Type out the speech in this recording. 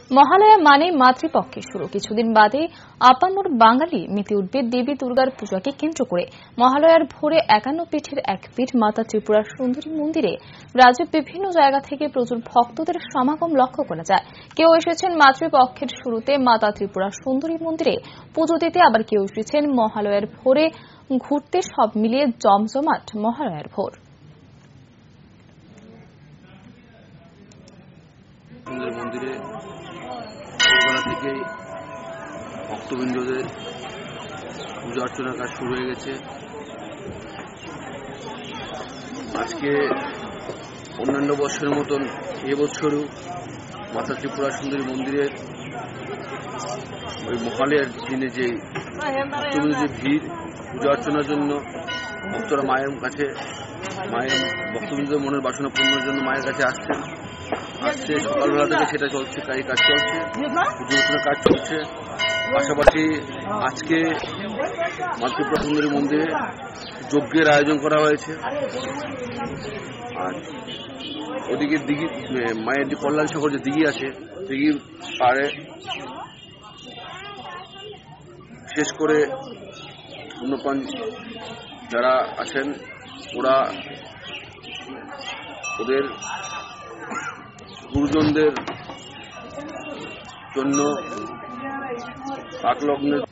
মহালয়া মানে মাতৃপক্ষের শুরু। কিছুদিন বাদে আপামর বাঙালি মেতে উঠবে দেবী দুর্গার পূজাকে কেন্দ্র করে। মহালয়ার ভোরে 51 পীঠের এক পীঠ মাতা ত্রিপুরা সুন্দরী মন্দিরে রাজ্যের বিভিন্ন জায়গা থেকে প্রচুর ভক্তদের সমাগম লক্ষ্য করা যায়। কেউ এসেছেন মাতৃপক্ষের শুরুতে মাতা ত্রিপুরা সুন্দরী মন্দিরে পুজো দিতে, আবার কেউ এসেছেন মহালয়ার ভোরে ঘুরতে। সব মিলিয়ে জমজমাট মহালয়ার ভোর। মন্দিরে সকাল থেকেই ভক্তবৃন্দদের পূজা অর্চনার কাজ শুরু হয়ে গেছে। আজকে অন্যান্য বছরের মতন এবছরও মাতা ত্রিপুরা সুন্দরী মন্দিরের ওই মহালয়ার দিনে যে ভক্তবৃন্দের ভিড়, পূজা অর্চনার জন্য ভক্তরা মায়ের কাছে, ভক্তবৃন্দদের মনের বাসনা পূর্ণের জন্য মায়ের কাছে আসছে। সকালবেলা থেকে সেটা চলছে, কাজ চলছে, পুজো অর্চনার কাজ চলছে। পাশাপাশি আজকে মাতা ত্রিপুরা সুন্দরী মন্দিরে যজ্ঞের আয়োজন করা হয়েছে। আর ওদিকে দিঘি, মায়ের যে কল্যাণ সাগর যে দিঘি আছে, দিঘির পাড়ে বিশেষ করে ধূমপান যারা আছেন, ওরা ওদের গুরুজনদের জন্য পাক লগ্নের